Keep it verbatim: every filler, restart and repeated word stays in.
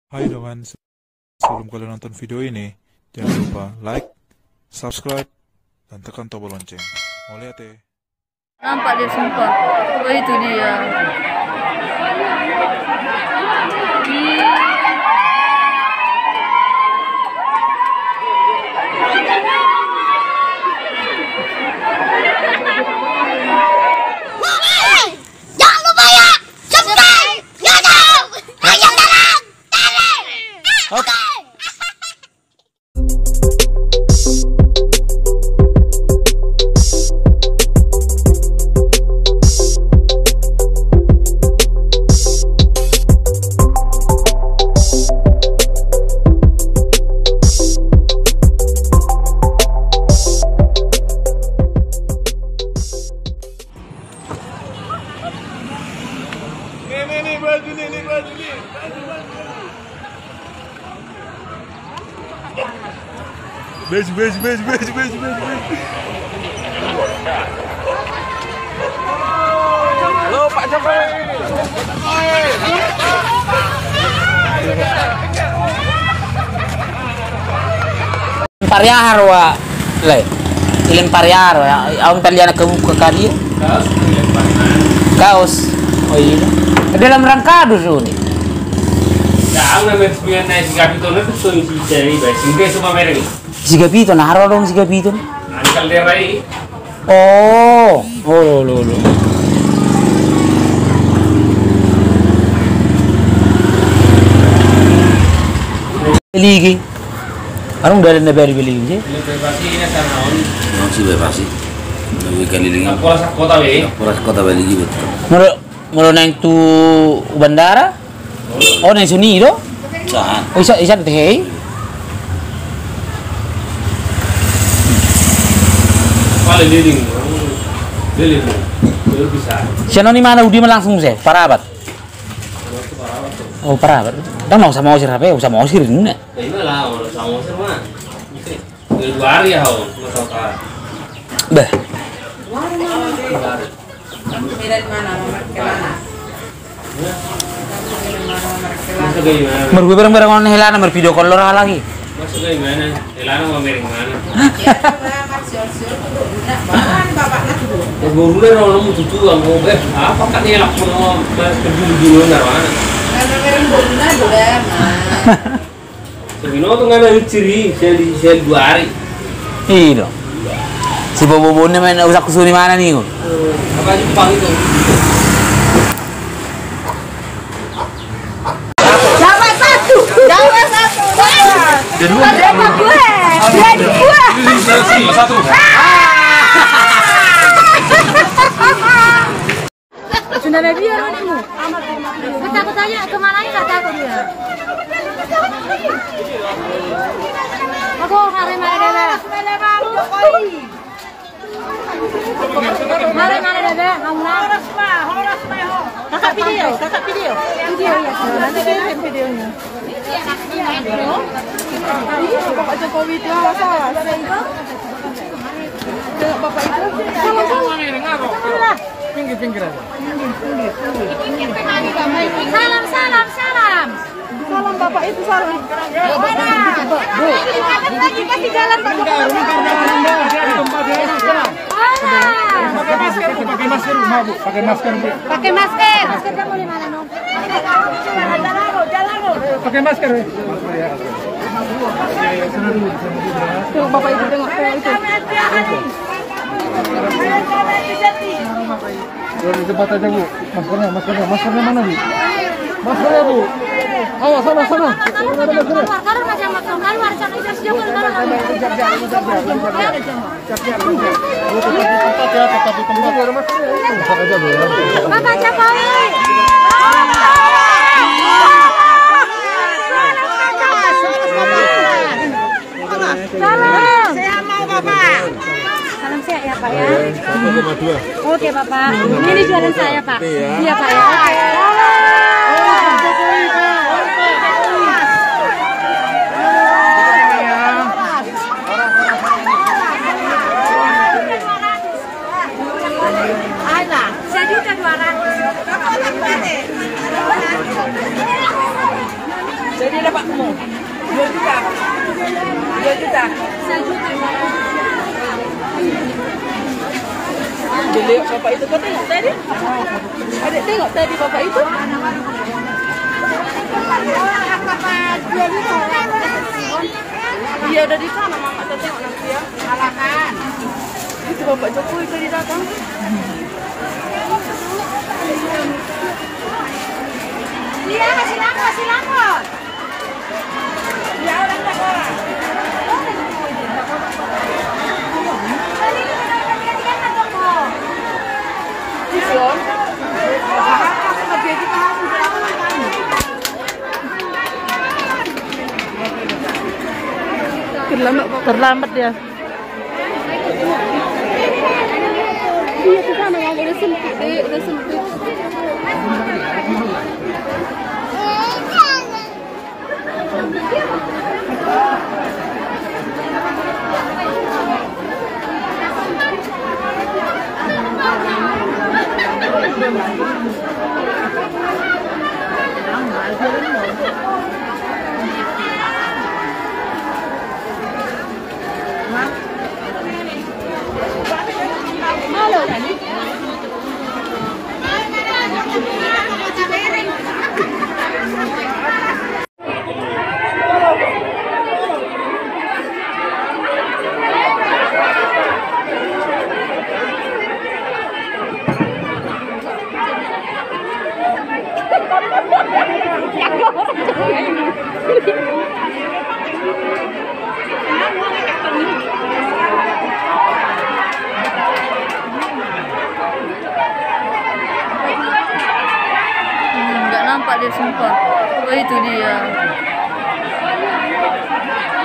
Hai teman, sebelum kalian nonton video ini, jangan lupa like, subscribe, dan tekan tombol lonceng. Mau lihat ya? Nampak dia sumpah. Oh itu dia. Jangan lupa ya, subscribe, YouTube, ayo terang, Oke. Nih, nih, baju nih, nih, baju nih. Baju, baju. Baju, baju, baju, baju, baju, baju, baju. Halo, Pak Jokowi. Pariar wa le ilin pariar wa aun paliana ke muka kali kaos oh iya dalam rangka dusu ni dah ang namin sabihan na si Capitol na gusto yung si Jerry ba singge suma mereng si Gapito naro dong si Gapito ang kaldera eh oh oh lo lo ligi anong dalhin na beri beli sih bebasi ini sana on Não se bebasi. Não kali lagi. pola sa kota be Poras kota balik gitu. Mulu mulu nang tu bandara oh nang sini do Saan? oh isa isa teh pala liling liling itu bisa siano ni mana udi langsung sih parabat oh parabat dah mau sama osir apa usah mau osir ini nah inilah orang sama sama itu dua hari ya ho masa ka bah masuk ke mana mergo bareng-bareng on helana mer video call lora lagi masuk ke mana elana mau mereng mana guru le orang mu tutu ang mo be apa kan ni lak mo mas kedulu dulu narwana Sebino tuh nggak ada ciri sel sel dua hari iya si bobo ni main usah kusuni mana nih apa Jepang itu Dapat satu, dapat satu, dapat gue, jadi gue. Satu. Sudah ada dia manimu. Kita aku tanya kemana ini nggak takut dia. Aku hari mana dada. Mari mana dada, kamu nak? Kakak video, kakak video, video ya. Nanti kirim videonya. Bapak Jokowi itu salah. Bapak itu salah. Pinggir-pinggir aja. Salam, salam, salam. Salam Bapak itu salam. Lagi kasih jalan Pak Jokowi. Pakai masker, pakai masker, Bu. Pakai masker, Bu. Pakai masker. Masker kamu di mana, Nong? Pakai masker. Tuh, Bapak itu tengok itu. Di tempat aja, Bu. Maskernya, maskernya, maskernya mana, Bu? Maskernya, Bu. Ayo, sana, sana. Keluar, keluar macam macam. Keluar, sana itu sejauh keluar. Tempat ya, tetap di tempat. Tempat aja, Bu. Bapak Jokowi. Salam. Saya mau Bapak. Salam sehat ya Pak ya. Oke Bapak. Ini jualan saya Pak. Iya Pak ya. Sejuta dua ratus. Jadi bapakmu? Dua juta. Dua juta. Dia lihat bapak itu, kau tengok tadi? Adik tengok tadi bapak itu? Dia ada di sana, mama tak tengok nanti ya. Alakan. Itu bapak Jokowi tadi datang. Iya, kasih lampu, kasih lampu. Ya, orang tak orang. Terlambat, terlambat ya. Iya, ke sana, Mama. Udah sempit, Dek. Udah sempit. Halo, Dani. Nggak nampak dia sumpah. Oh itu dia.